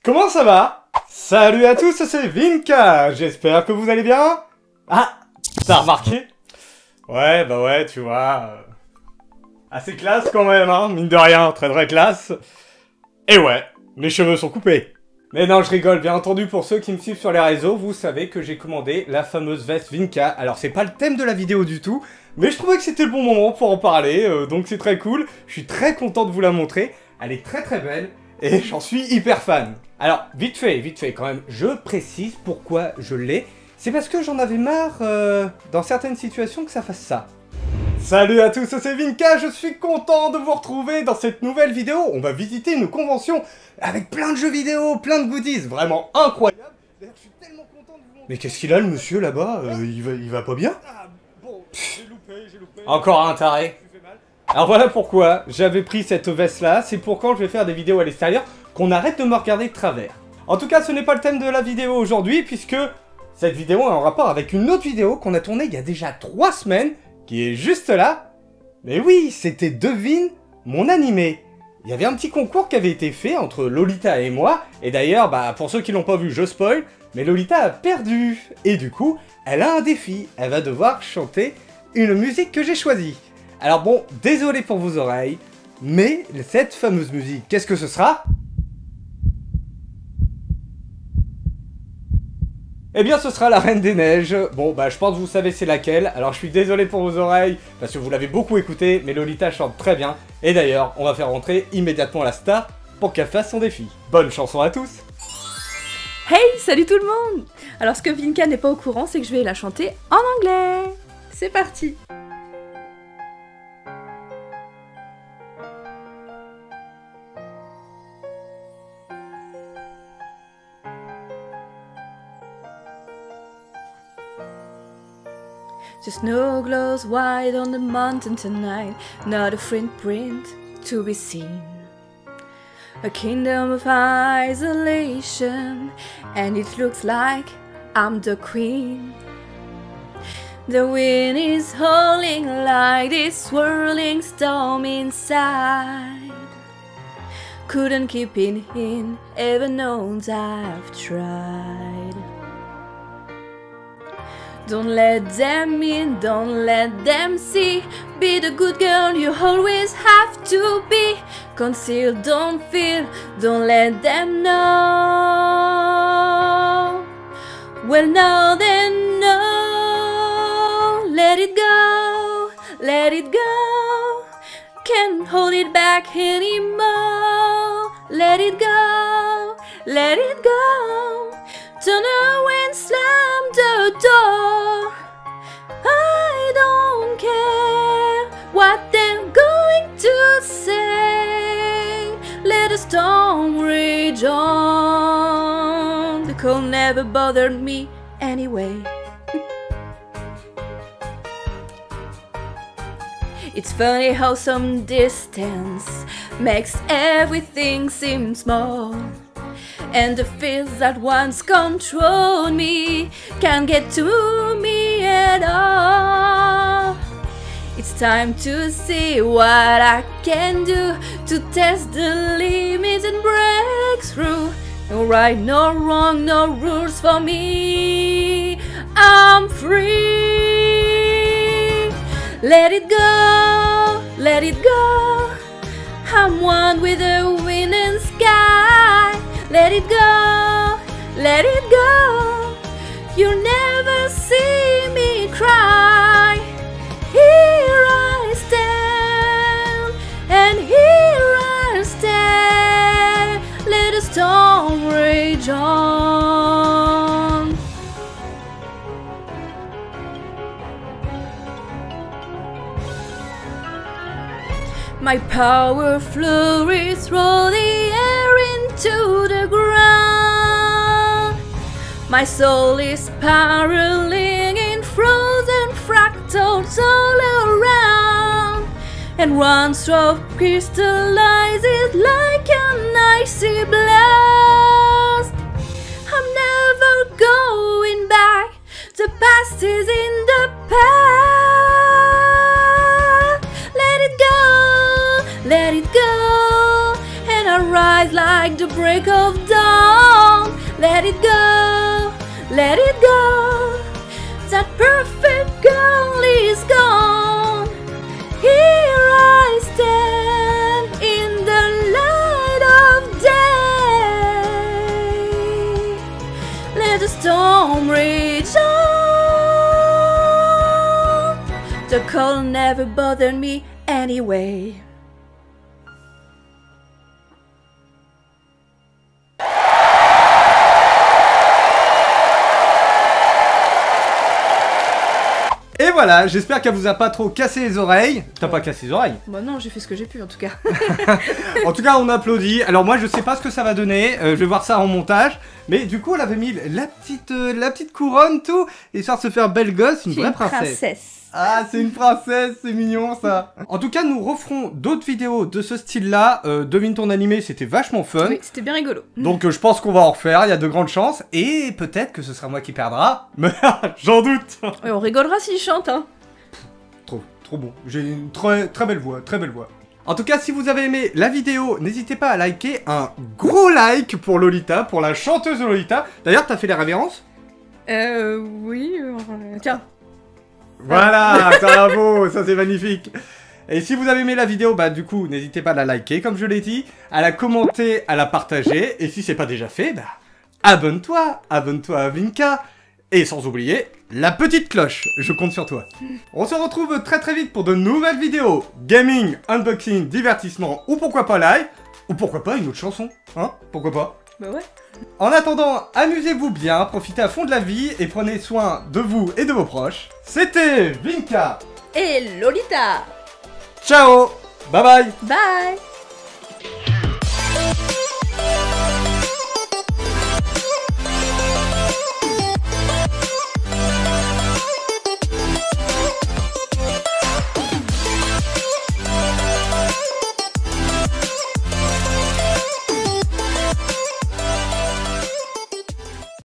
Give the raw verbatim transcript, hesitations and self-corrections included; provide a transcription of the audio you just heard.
Comment ça va? Salut à tous, c'est Vinka. J'espère que vous allez bien. Ah, t'as remarqué? Ouais, bah ouais, tu vois... Euh... Assez classe quand même, hein, mine de rien, très très classe. Et ouais, mes cheveux sont coupés. Mais non, je rigole, bien entendu, pour ceux qui me suivent sur les réseaux, vous savez que j'ai commandé la fameuse veste Vinka. Alors c'est pas le thème de la vidéo du tout, mais je trouvais que c'était le bon moment pour en parler, euh, donc c'est très cool. Je suis très content de vous la montrer, elle est très très belle, et j'en suis hyper fan. Alors, vite fait, vite fait quand même, je précise pourquoi je l'ai. C'est parce que j'en avais marre, euh, dans certaines situations, que ça fasse ça. Salut à tous, c'est Vinka, je suis content de vous retrouver dans cette nouvelle vidéo. On va visiter une convention avec plein de jeux vidéo, plein de goodies, vraiment incroyable. D'ailleurs, je suis tellement content de vous montrer... Mais qu'est-ce qu'il a le monsieur là-bas euh, il, va, il va pas bien? Ah, bon, j'ai loupé, j'ai loupé. Encore un taré. Alors voilà pourquoi j'avais pris cette veste là, c'est pour quand je vais faire des vidéos à l'extérieur, qu'on arrête de me regarder de travers. En tout cas, ce n'est pas le thème de la vidéo aujourd'hui, puisque cette vidéo est en rapport avec une autre vidéo qu'on a tournée il y a déjà trois semaines, qui est juste là. Mais oui, c'était Devine mon animé. Il y avait un petit concours qui avait été fait entre Lolita et moi, et d'ailleurs, bah, pour ceux qui l'ont pas vu, je spoil, mais Lolita a perdu. Et du coup, elle a un défi, elle va devoir chanter une musique que j'ai choisie. Alors bon, désolé pour vos oreilles, mais cette fameuse musique, qu'est-ce que ce sera ? Eh bien ce sera la Reine des Neiges. Bon bah je pense que vous savez c'est laquelle, alors je suis désolé pour vos oreilles, parce que vous l'avez beaucoup écouté, mais Lolita chante très bien, et d'ailleurs on va faire rentrer immédiatement la star pour qu'elle fasse son défi. Bonne chanson à tous. Hey, salut tout le monde. Alors ce que Vinka n'est pas au courant, c'est que je vais la chanter en anglais. C'est parti. The snow glows white on the mountain tonight, not a footprint to be seen. A kingdom of isolation, and it looks like I'm the queen. The wind is howling like this swirling storm inside. Couldn't keep it in, even knows I've tried. Don't let them in, don't let them see. Be the good girl you always have to be. Conceal, don't feel, don't let them know. Well, now they know. Let it go, let it go. Can't hold it back anymore. Let it go, let it go. Turn away and slam the door. I don't care what they're going to say. Let the storm rage on. The cold never bothered me anyway. It's funny how some distance makes everything seem small. And the fears that once controlled me can't get to me at all. It's time to see what I can do to test the limits and break through. No right, no wrong, no rules for me. I'm free. Let it go, let it go. I'm one with the wind and sky. Let it go, let it go. You'll never see me cry. Here I stand, and here I stand. Let the storm rage on. My power flurries through the air into the ground. My soul is spiraling in frozen fractals all around. And one stroke crystallizes like an icy blast. I'm never going back. The past is in the past. Let it go, let it go. And I ride rise like the break of dawn. Let it go, let it go. That perfect girl is gone. Here I stand in the light of day. Let the storm rage on. The cold never bothered me anyway. Et voilà, j'espère qu'elle vous a pas trop cassé les oreilles. T'as pas cassé les oreilles? Bah non, j'ai fait ce que j'ai pu en tout cas. En tout cas, on applaudit. Alors moi, je sais pas ce que ça va donner. Euh, je vais voir ça en montage. Mais du coup, elle avait mis la petite, euh, la petite couronne, tout, histoire de se faire belle gosse, une vraie Une princesse. princesse. Ah, c'est une princesse, c'est mignon ça. En tout cas, nous referons d'autres vidéos de ce style-là. Euh, devine ton animé, c'était vachement fun. Oui, c'était bien rigolo. Donc euh, je pense qu'on va en refaire, il y a de grandes chances. Et peut-être que ce sera moi qui perdra. Mais j'en doute. Ouais, on rigolera s'il chante, hein. Trop, trop bon. J'ai une très, très belle voix, très belle voix. En tout cas, si vous avez aimé la vidéo, n'hésitez pas à liker. Un gros like pour Lolita, pour la chanteuse de Lolita. D'ailleurs, t'as fait les révérences? Euh, oui, euh, tiens. Voilà, bravo, ça c'est magnifique. Et si vous avez aimé la vidéo, bah du coup, n'hésitez pas à la liker, comme je l'ai dit, à la commenter, à la partager. Et si c'est pas déjà fait, bah abonne-toi, abonne-toi à Vinka. Et sans oublier, la petite cloche, je compte sur toi. On se retrouve très très vite pour de nouvelles vidéos. Gaming, unboxing, divertissement, ou pourquoi pas live, ou pourquoi pas une autre chanson, hein, pourquoi pas. Bah ouais. En attendant, amusez-vous bien, profitez à fond de la vie et prenez soin de vous et de vos proches. C'était Vinka. Et Lolita. Ciao. Bye bye. Bye.